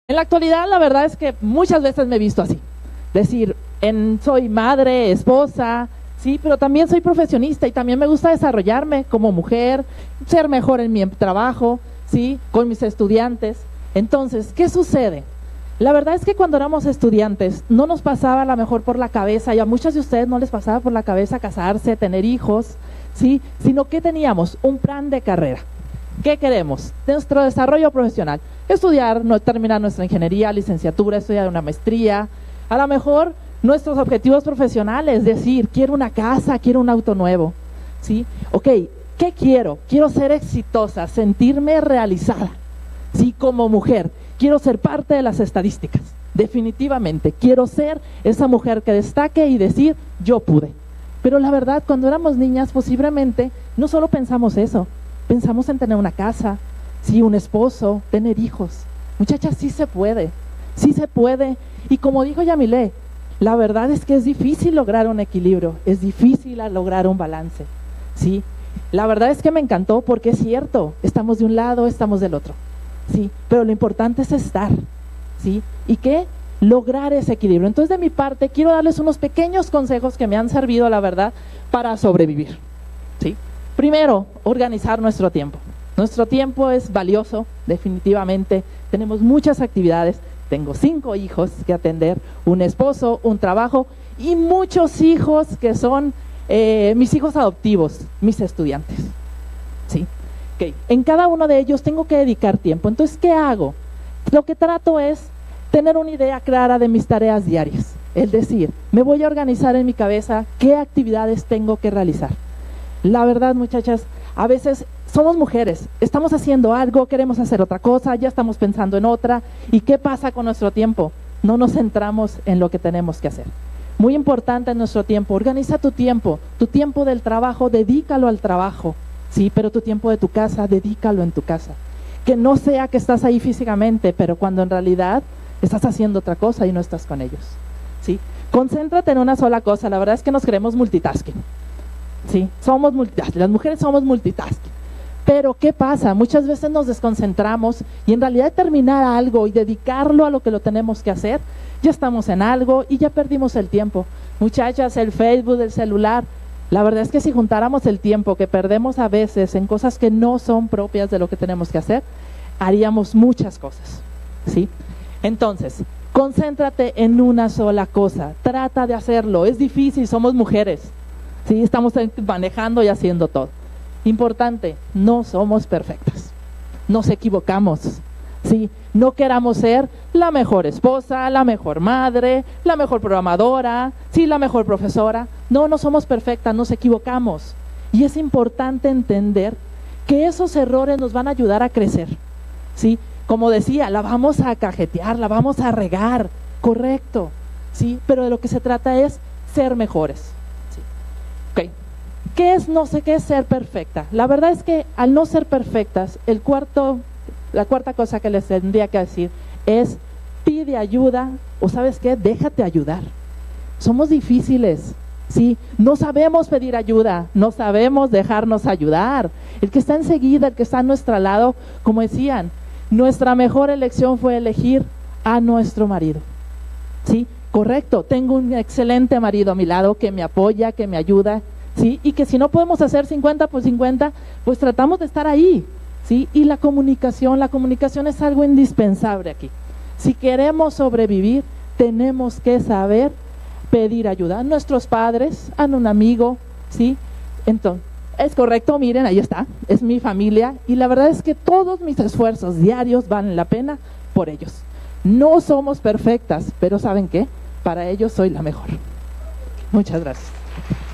En la actualidad, la verdad es que muchas veces me he visto así. Decir, soy madre, esposa, sí, pero también soy profesionista y también me gusta desarrollarme como mujer, ser mejor en mi trabajo, sí, con mis estudiantes. Entonces, ¿qué sucede? La verdad es que cuando éramos estudiantes no nos pasaba a lo mejor por la cabeza, y a muchos de ustedes no les pasaba por la cabeza casarse, tener hijos, ¿sí? Sino que teníamos un plan de carrera. ¿Qué queremos? Nuestro desarrollo profesional. Estudiar, terminar nuestra ingeniería, licenciatura, estudiar una maestría. A lo mejor nuestros objetivos profesionales, decir, quiero una casa, quiero un auto nuevo, ¿sí? Ok, ¿qué quiero? Quiero ser exitosa, sentirme realizada, ¿sí? Como mujer. Quiero ser parte de las estadísticas, definitivamente. Quiero ser esa mujer que destaque y decir, yo pude. Pero la verdad, cuando éramos niñas, posiblemente no solo pensamos eso, pensamos en tener una casa, sí, un esposo, tener hijos. Muchachas, sí se puede, sí se puede. Y como dijo Yamile, la verdad es que es difícil lograr un equilibrio, es difícil lograr un balance, ¿sí? La verdad es que me encantó porque es cierto, estamos de un lado, estamos del otro. Sí, pero lo importante es estar, ¿sí? ¿Y qué? Lograr ese equilibrio. Entonces, de mi parte, quiero darles unos pequeños consejos que me han servido, la verdad, para sobrevivir, ¿sí? Primero, organizar nuestro tiempo. Nuestro tiempo es valioso, definitivamente. Tenemos muchas actividades. Tengo 5 hijos que atender, un esposo, un trabajo y muchos hijos que son mis hijos adoptivos, mis estudiantes, ¿sí? Okay. En cada uno de ellos tengo que dedicar tiempo. Entonces, ¿qué hago? Lo que trato es tener una idea clara de mis tareas diarias. Es decir, me voy a organizar en mi cabeza qué actividades tengo que realizar. La verdad, muchachas, a veces somos mujeres, estamos haciendo algo, queremos hacer otra cosa, ya estamos pensando en otra. ¿Y qué pasa con nuestro tiempo? No nos centramos en lo que tenemos que hacer. Muy importante en nuestro tiempo, organiza tu tiempo del trabajo, dedícalo al trabajo. Sí, pero tu tiempo de tu casa, dedícalo en tu casa. Que no sea que estás ahí físicamente, pero cuando en realidad estás haciendo otra cosa y no estás con ellos, ¿sí? Concéntrate en una sola cosa. La verdad es que nos queremos multitasking, ¿sí? Somos multitasking, las mujeres somos multitasking. Pero ¿qué pasa? Muchas veces nos desconcentramos y en realidad terminar algo y dedicarlo a lo que lo tenemos que hacer, ya estamos en algo y ya perdimos el tiempo. Muchachas, el Facebook, el celular. La verdad es que si juntáramos el tiempo que perdemos a veces en cosas que no son propias de lo que tenemos que hacer, haríamos muchas cosas, ¿sí? Entonces, concéntrate en una sola cosa, trata de hacerlo. Es difícil, somos mujeres, ¿sí? Estamos manejando y haciendo todo. Importante, no somos perfectas, nos equivocamos, ¿sí? No queramos ser la mejor esposa, la mejor madre, la mejor programadora, sí, la mejor profesora. No, no somos perfectas, nos equivocamos. Y es importante entender que esos errores nos van a ayudar a crecer, ¿sí? Como decía, la vamos a cajetear, la vamos a regar, correcto, ¿sí? Pero de lo que se trata es ser mejores, ¿sí? Ok. ¿Qué es ser perfecta? La verdad es que al no ser perfectas, la cuarta cosa que les tendría que decir es pide ayuda o ¿sabes qué? Déjate ayudar. Somos difíciles, ¿sí? No sabemos pedir ayuda, no sabemos dejarnos ayudar. El que está enseguida, el que está a nuestro lado, como decían, nuestra mejor elección fue elegir a nuestro marido, ¿sí? Correcto, tengo un excelente marido a mi lado que me apoya, que me ayuda, ¿sí? Y que si no podemos hacer 50 por 50, pues tratamos de estar ahí, ¿sí? Y la comunicación es algo indispensable aquí. Si queremos sobrevivir, tenemos que saber pedir ayuda a nuestros padres, a un amigo, ¿sí? Entonces, es correcto, miren, ahí está, es mi familia y la verdad es que todos mis esfuerzos diarios valen la pena por ellos. No somos perfectas, pero ¿saben qué? Para ellos soy la mejor. Muchas gracias.